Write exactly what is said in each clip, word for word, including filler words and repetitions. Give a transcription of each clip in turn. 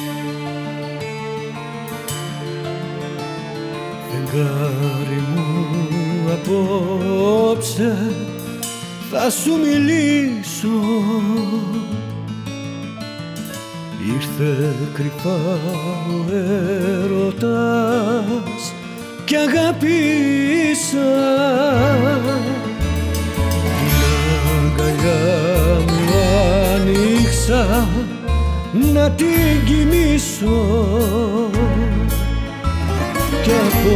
Φεγγάρι μου απόψε θα σου μιλήσω. Ήρθε κρυφά ο έρωτας κι αγάπησα. Την αγκαλιά μου άνοιξα να την κοιμήσω κι από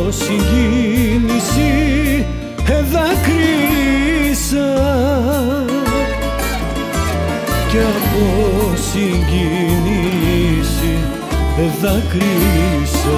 συγκίνηση εδάκρυσα κι από συγκίνηση εδάκρυσα.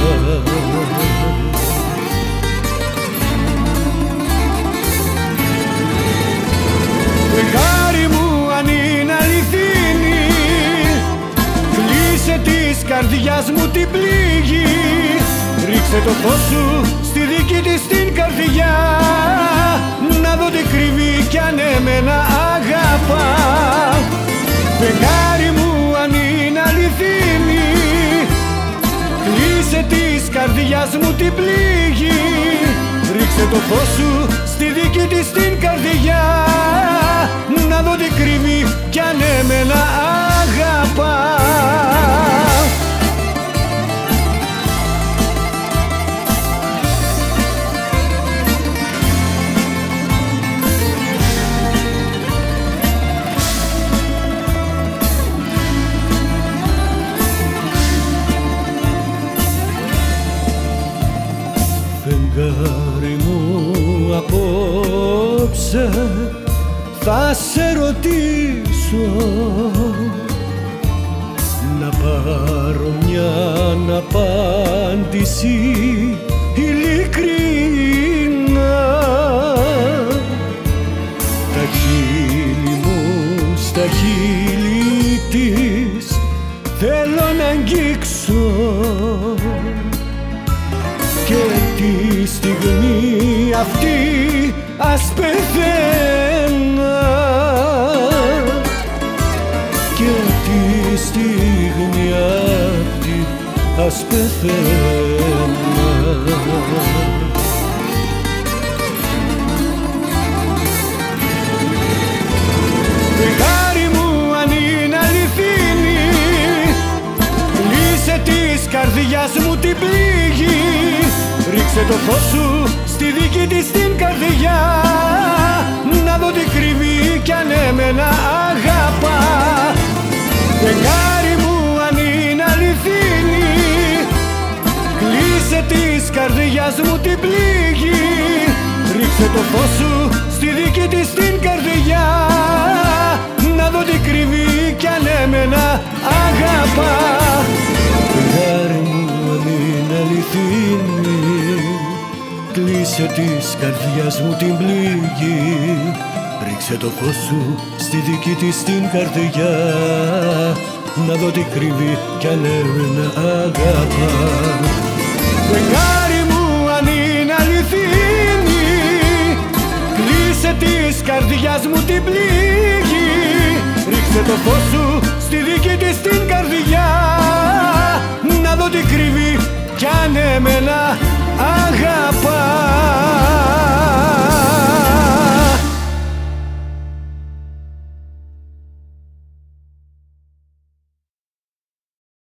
Φεγγάρι μου αν είναι αληθινή, κλείσε της καρδιάς μου την πληγή. Ρίξε το φως σου στη δική της την καρδιά, να δω τι κρύβει κι αν εμένα αγαπά. Φεγγάρι μου αν είναι αληθινή, κλείσε της καρδιάς μου την πληγή. Ρίξε το φως σου στη δική της την καρδιά, να δω τι κρύβει κι αν εμένα αγαπά. Φεγγάρι μου απόψε θα σε ρωτήσω, να πάρω μια απάντηση ειλικρινά. Τα χείλη μου στα χείλη της θέλω να αγγίξω και τη στιγμή αυτή ας πεθαίνα, και τη στιγμή αυτή ας πεθαίνα. Φεγγάρι μου αν είναι αληθινή, κλείσε της καρδιάς μου την πληγή. Ρίξε το φως σου στη δική της την καρδιά, να δω τι κρύβει κι αν εμένα αγαπά. Φεγγάρι μου αν είναι αληθινή, κλείσε της καρδιάς μου την πληγή. Ρίξε το φως σου στη δική της την καρδιά, να δω τι κρύβει κι αν εμένα αγαπά. Φεγγάρι μου αν είναι αληθινή, κλείσε της καρδιάς μου την πληγή. Ρίξε το φως σου στη δική της την καρδιά, να δω τι κρύβει κι αν εμένα αγαπά. Φεγγάρι μου αν είναι αληθινή, κλείσε της καρδιάς μου την πληγή. Ρίξε το φως σου